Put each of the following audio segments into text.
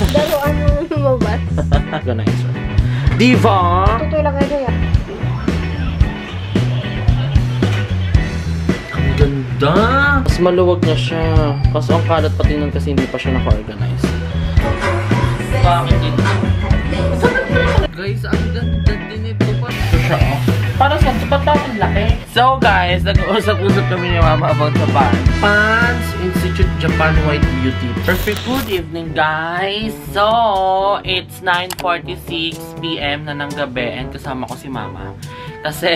Daruan mo lumabas. Organizer. Diva! Tutoy lang kayo yan. Ang ganda! Mas maluwag na siya. Kaso ang kalat pati nun kasi hindi pa siya naka-organize. Bakit dito? Guys, ang ganda din ito pa. Ito siya, oh. Para sa ba't ang laki? So guys, nag-uusap-usap kami ni Mama about sa Pants Institute Japan White Beauty. Perfect good evening, guys! So, it's 9:46 PM na ng gabi and kasama ko si Mama. Kasi,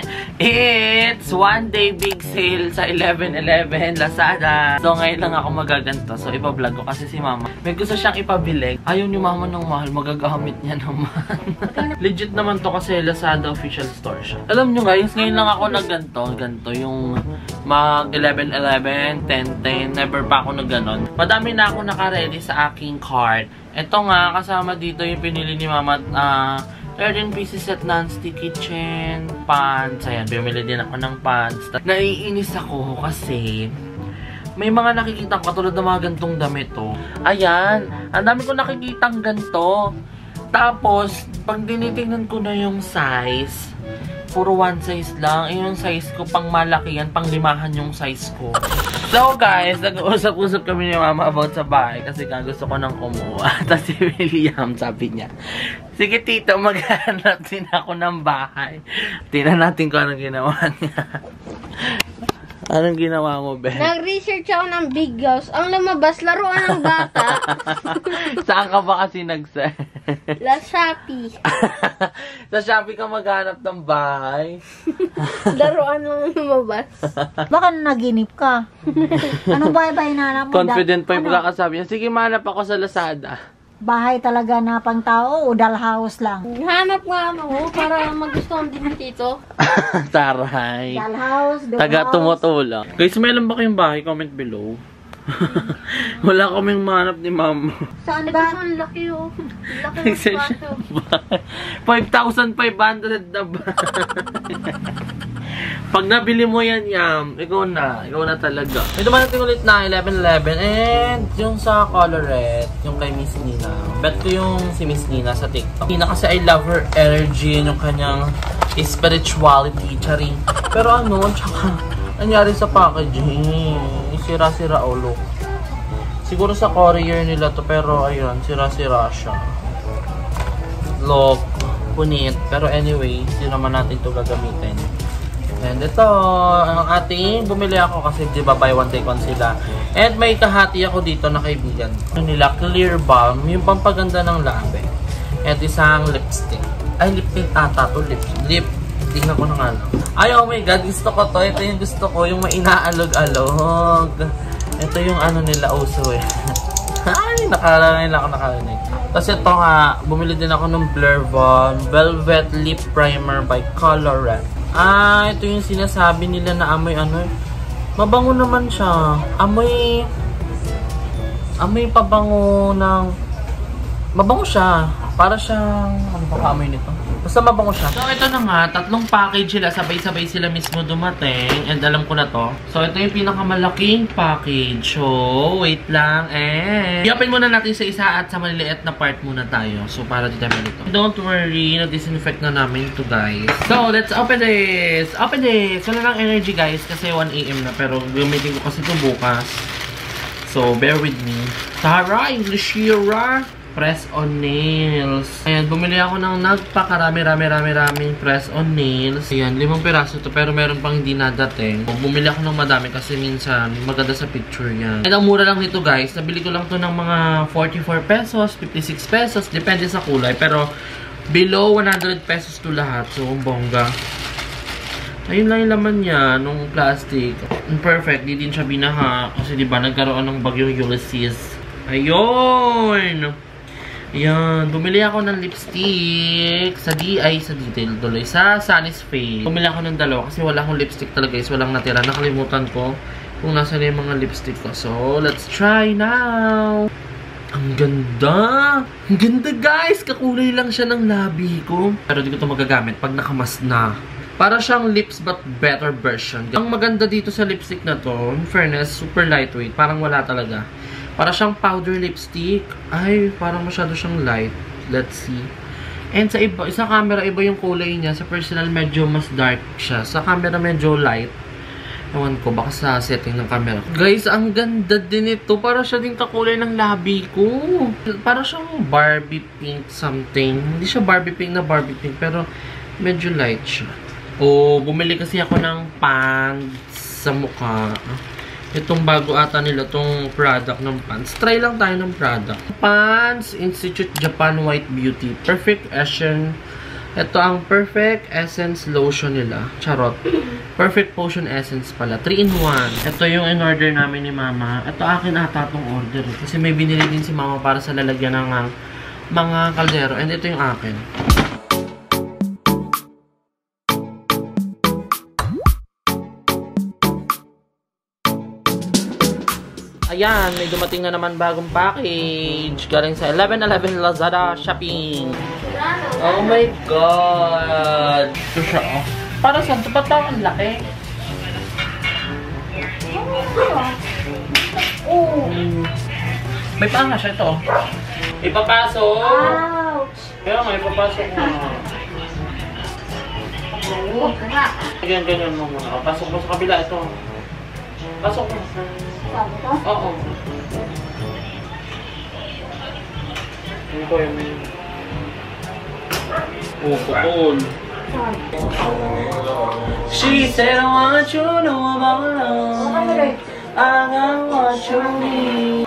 it's one day big sale sa 11/11 Lazada. So, ngayon lang ako magaganto. So, ipa-vlog ko kasi si Mama. May gusto siyang ipabili. Ayaw ni Mama ng mahal. Magagamit niya naman. Legit naman to kasi Lazada official store siya. Alam nyo guys, ngayon lang ako nagganto. Ganto yung mag 11/11, 10/10. Never pa ako nagganon. Madami na ako naka-ready sa aking cart. Ito nga, kasama dito yung pinili ni Mama 13 pieces set non-stick kitchen pants. Ayan, bumili din ako ng pants. Naiinis ako kasi may mga nakikita katulad ng mga gantong damit, oh. Ayan, ang dami ko nakikitang ganto. Tapos, pag dinitingnan ko na yung size, puro one size lang. Yung size ko, pang malaki yan, pang limahan yung size ko. So guys, nag-uusap-usap kami ni Mama about sa bahay kasi gusto ko nang kumuha. Tapos si William, sabi niya, sige tito, maghanap din ako ng bahay. Tingnan natin kung anong ginawa niya. Anong ginawa mo, Ben? Nag-research ako ng big house. Ang lumabas, laruan ng bata. Saan ka ba kasi nag-search? La Shopee. Sa Shopee ka maghanap ng bahay? Laruan lang lumabas. Baka naginip ka. Anong bahay ba hinanap mo? Confident pa yung pagkakasabi niya. Sige, mahanap ako sa Lazada. Bahay talaga na pang tao o dollhouse lang? Hanap nga ano, para magustuhan din dito. Taray. Dollhouse, Taga tumutulong. Guys, may alam ba kayong bahay? Comment below. Wala kaming mahanap ni Mama. Saan ba? Ito ang laki, oh. Laki ng spato. 5,500 na ba? Pag nabili mo yan, ikaw na talaga. May dumarating ulit na 11/11 and yung sa colorette, yung kay Miss Nina. Bet ko yung si Miss Nina sa TikTok. Nina kasi I love her energy, yung kanyang spirituality, charing. Pero ano, tsaka nangyari sa packaging, sira-sira ulo. Siguro sa courier nila to, pero ayun, sira-sira siya. Look, punit. Pero anyway, hindi naman natin to gagamitin. And ito, ang ating, bumili ako kasi di ba buy one take one sila. And may kahati ako dito na kaibigan. Yung nila, Clear Balm, yung pampaganda ng labi. At isang lipstick. Ay, lip tint ata to, lip. Tingnan ko na nga lang. Ay, oh my god, gusto ko to. Ito yung gusto ko, yung mainaalog-alog. Ito yung ano nila, uso eh. Ay, nakarinig. Tapos ito nga, bumili din ako ng Blur Balm Velvet Lip Primer by Colorette. Ah, ito yung sinasabi nila na amoy ano. Mabango naman siya. Amoy pabango ng... Mabango siya. Para siyang... Ano ba amoy nito? Basta mabango siya. So, ito na nga. 3 package sila. Sabay-sabay sila mismo dumating. And alam ko na to. So, ito yung pinakamalaking package. So, wait lang. And i-open muna natin sa isa at sa maliliit na part muna tayo. So, para dito naman ito. Don't worry. Na-disinfect na namin ito, guys. So, let's open this. Open this. Wala lang energy, guys. Kasi 1 AM na. Pero gamitin ko kasi ito bukas. So, bear with me. Tara, English Shira. Press on nails. Ayan, bumili ako ng nagpakarami press on nails. Ayan, 5 piraso to pero meron pang hindi nadating. Bumili ako ng madami kasi minsan maganda sa picture yan. And ang mura lang nito guys. Nabili ko lang to ng mga 44 pesos, 56 pesos. Depende sa kulay. Pero below 100 pesos to lahat. So, ang bongga. Ayun lang yung laman niya nung plastic. Perfect. Di din siya binaha. Kasi diba nagkaroon ng bagyong Ulysses. Ayun! Ayan, bumili ako ng lipstick sa detail tuloy, sa Sunny's Face. Bumili ako ng 2 kasi wala akong lipstick talaga guys, walang natira. Nakalimutan ko kung nasa na yung mga lipstick ko. So, let's try now! Ang ganda! Ang ganda guys! Kakulay lang siya ng labi ko. Pero di ko ito magagamit pag nakamas na. Para siyang lips but better version. Ang maganda dito sa lipstick na to, in fairness, super lightweight. Parang wala talaga. Para siyang powder lipstick. Ay, parang masyado siyang light. Let's see. And sa camera, iba yung kulay niya. Sa personal, medyo mas dark siya. Sa camera, medyo light. Ewan ko, baka sa setting ng camera. Guys, ang ganda din ito. Para siya din kakulay ng labi ko. Para siyang Barbie pink something. Hindi siya Barbie pink na Barbie pink, pero medyo light siya. Oh, bumili kasi ako ng pants sa mukha. Itong bago ata nila, itong product ng pants. Try lang tayo ng product. Pants Institute Japan White Beauty. Perfect Essence. Ito ang Perfect Essence Lotion nila. Charot. Perfect Potion Essence pala. 3-in-1. Ito yung in-order namin ni Mama. Ito akin ata itong order. Kasi may binili din si Mama para sa lalagyan ng mga kaldero. And ito yung akin. Ayan, may dumating na naman bagong package. Galing sa 1111 Lazada Shopping. Oh my God! Ito siya, oh. Para saan? Ito ba't ang laki? Oh. May panga siya ito. Ipapasok. Ouch! Kaya nga, ipapasok mo. Ganyan mo muna. Pasok mo sa kabila ito. Pasok mo. Oo. Ano ko yun? Oh, putol. She said, I want you to know about love. I got what you need.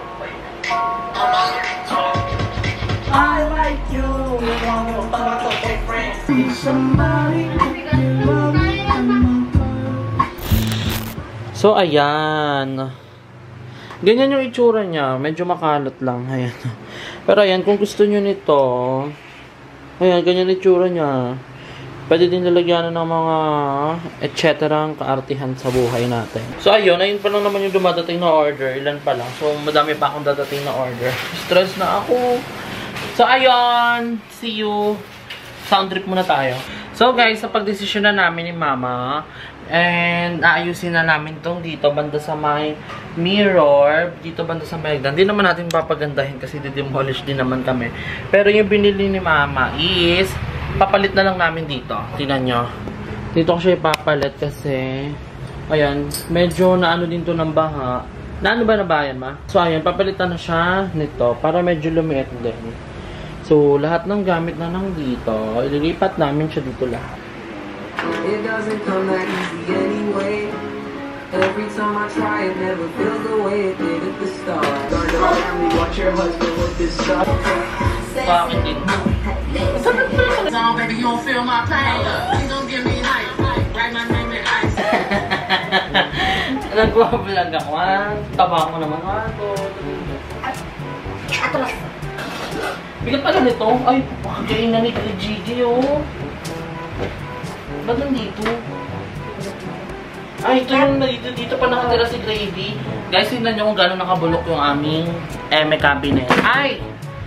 I like you. So, ayan. Ganyan yung itsura niya. Medyo makalat lang. Ayan. Pero ayan, kung gusto nyo nito, ayan, ganyan yung itsura niya. Pwede din nilagyan ng mga etc. kaartihan sa buhay natin. So, ayun pa lang naman yung dumadating na order. Ilan pa lang. So, madami pa akong dadating na order. Stress na ako. So, ayun. See you. Sound trip muna tayo. So, guys, sa pagdesisyon na namin ni Mama, and aayusin na namin tong dito banda sa may mirror, dito banda sa may hagdan. Hindi naman natin papagandahin kasi didemolish din naman kami. Pero yung binili ni Mama is papalit na lang namin dito. Tingnan nyo. Dito ko siya ipapalit kasi ayan, medyo naano din to ng baha. Naano ba na bayan, Ma? So ayan, papalitan na siya nito para medyo lumiit din. So lahat ng gamit na nang dito, ililipat namin siya dito lahat. It doesn't come that easy anyway. Every time I try, it never feels the way it did at the start. Learn to family, watch your husband with this stuff. Bakit din? Song, baby, you don't feel my pain. You don't give me ice. Write my name in ice. Nagwabalag ako, ha? Taba ko naman, ha? Atras! Bigat pala nito. Ay, pakagayin na ni Gigi, oh. Ba't nandito? Ay, ito yung dito pa nakatira si Gravy. Guys, tingnan nyo kung gano'n nakabulok yung aming cabinet. Ay!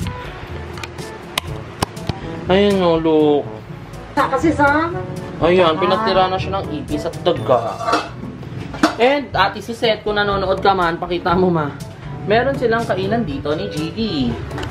Ayun o, look. Kasi sa... Ayun, pinatira na siya ng ipis at daga. And, ate si Seth, kung nanonood ka man, pakita mo ma. Meron silang kainan dito ni Gigi.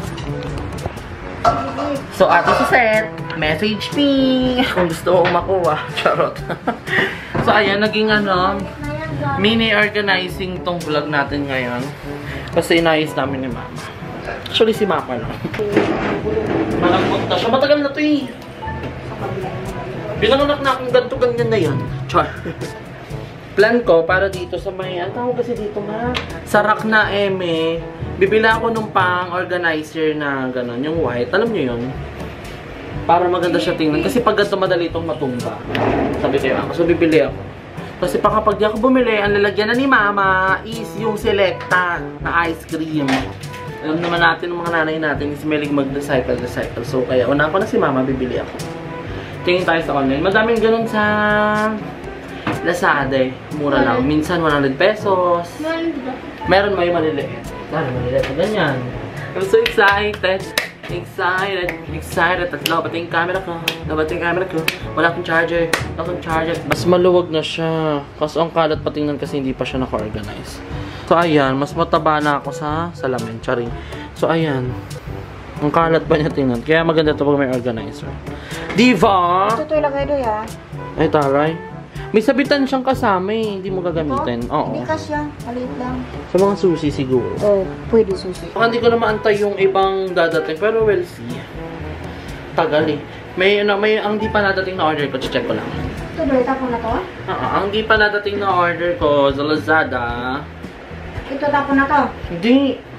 So, ate si Seth, message me kung gusto mo makuha. Charot. So, ayan, naging mini organizing tong vlog natin ngayon. Kasi inayos namin ni Mama. Actually, si Mama lang. Malambot na siya. Matagal na to eh. Binangunak na akong ganito, ganyan na yan. Char. Plan ko para dito sa may, ang tawag kasi dito nga, sa rack na eme, bibila ako nung pang-organizer na gano'n, yung white. Alam nyo yun? Para maganda siya tingnan. Kasi pag ganito madali itong matumba. Sabi kayo ako. So, bibili ako. Kasi pa kapag di ako bumili, ang lalagyan na ni Mama is yung selecta na ice cream. Alam naman natin, ng mga nanay natin, is mahilig mag-recycle. So, kaya una ko na si Mama, bibili ako. Tingin tayo sa online. Madaming ganun sa Lazada eh. Mura lang. Minsan 100 pesos. Meron mo yung maliliit. Maliliit na ganyan. I'm so excited. Excited. At labating camera ko. Wala akong charger. Mas maluwag na siya. Kasi ang kalat patingnan kasi hindi pa siya naka-organize. So, ayan. Mas mataba na ako sa salamin. Charing. So, ayan. Ang kalat pa niya tingnan. Kaya maganda ito pag may organizer. Diva! Ito ilagay doon ya. Ay, taray. May sabitan siyang kasama eh. Hindi mo gagamitin. Oo. Hindi kasya. Maliit lang. Sa mga susi siguro. Oh, pwede susi. Hindi ko na maantay yung ibang dadating. Pero we'll see. Tagal eh. May ang di pa nadating na order ko. Check ko lang. Ito doon, tapon na to? Ang di pa nadating na order ko sa Lazada. Ito tapon na to? Hindi.